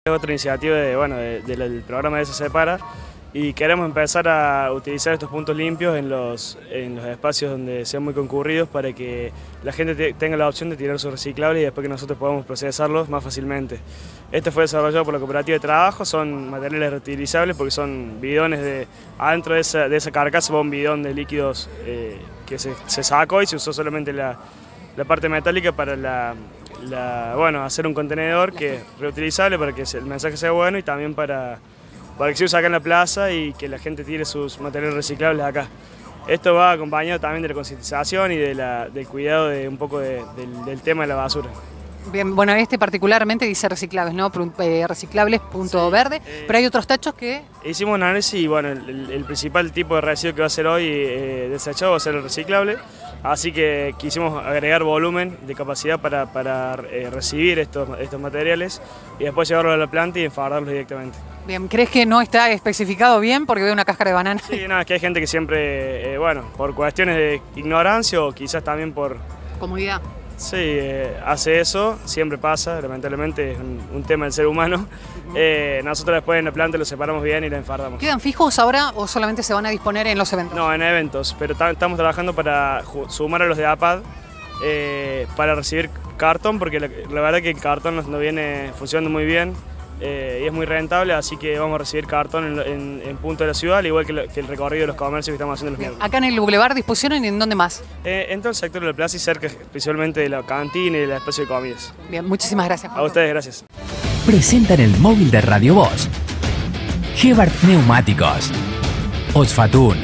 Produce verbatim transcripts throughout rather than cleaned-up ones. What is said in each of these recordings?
Otra iniciativa de, bueno, de, de, del programa de Se Separa, y queremos empezar a utilizar estos puntos limpios en los, en los espacios donde sean muy concurridos para que la gente te, tenga la opción de tirar sus reciclables y después que nosotros podamos procesarlos más fácilmente. Este fue desarrollado por la cooperativa de trabajo, son materiales reutilizables porque son bidones de, adentro de esa, de esa carcasa va un bidón de líquidos eh, que se, se sacó y se usó solamente la, la parte metálica para la, la, bueno, hacer un contenedor que es reutilizable para que el mensaje sea bueno y también para, para que se use acá en la plaza y que la gente tire sus materiales reciclables acá. Esto va acompañado también de la concientización y de la, del cuidado de un poco de, del, del tema de la basura. Bien, bueno, este particularmente dice reciclables, ¿no? Eh, reciclables, punto sí, verde, eh, pero hay otros tachos que... Hicimos un análisis y bueno, el, el principal tipo de residuo que va a ser hoy eh, desechado va a ser el reciclable, así que quisimos agregar volumen de capacidad para, para eh, recibir estos, estos materiales y después llevarlos a la planta y enfardarlos directamente. Bien, ¿crees que no está especificado bien porque veo una cáscara de banana? Sí, no, es que hay gente que siempre, eh, bueno, por cuestiones de ignorancia o quizás también por... Comodidad. Sí, eh, hace eso, siempre pasa, lamentablemente es un, un tema del ser humano. Eh, nosotros después en la planta lo separamos bien y lo enfardamos. ¿Quedan fijos ahora o solamente se van a disponer en los eventos? No, en eventos, pero estamos trabajando para sumar a los de A P A D eh, para recibir cartón, porque la, la verdad que el cartón no, no viene funcionando muy bien. Eh, y es muy rentable, así que vamos a recibir cartón en, en, en punto de la ciudad, al igual que, lo, que el recorrido de los comercios que estamos haciendo los miércoles. ¿Acá en el Boulevard disposición y en dónde más? Eh, en todo el sector de la plaza y cerca principalmente de la cantina y del espacio de comidas. Bien, muchísimas gracias. A ustedes, gracias. Presentan el móvil de Radio Voz. Gebart Neumáticos, Osfatún,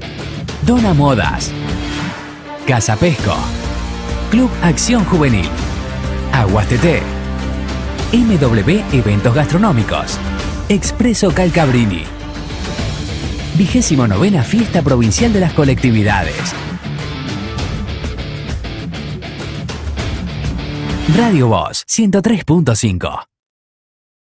Dona Modas, Casa Pesco, Club Acción Juvenil, Aguas T T, M W Eventos Gastronómicos, Expreso Calcabrini. Vigésimo novena Fiesta Provincial de las Colectividades. Radio Voz ciento tres punto cinco.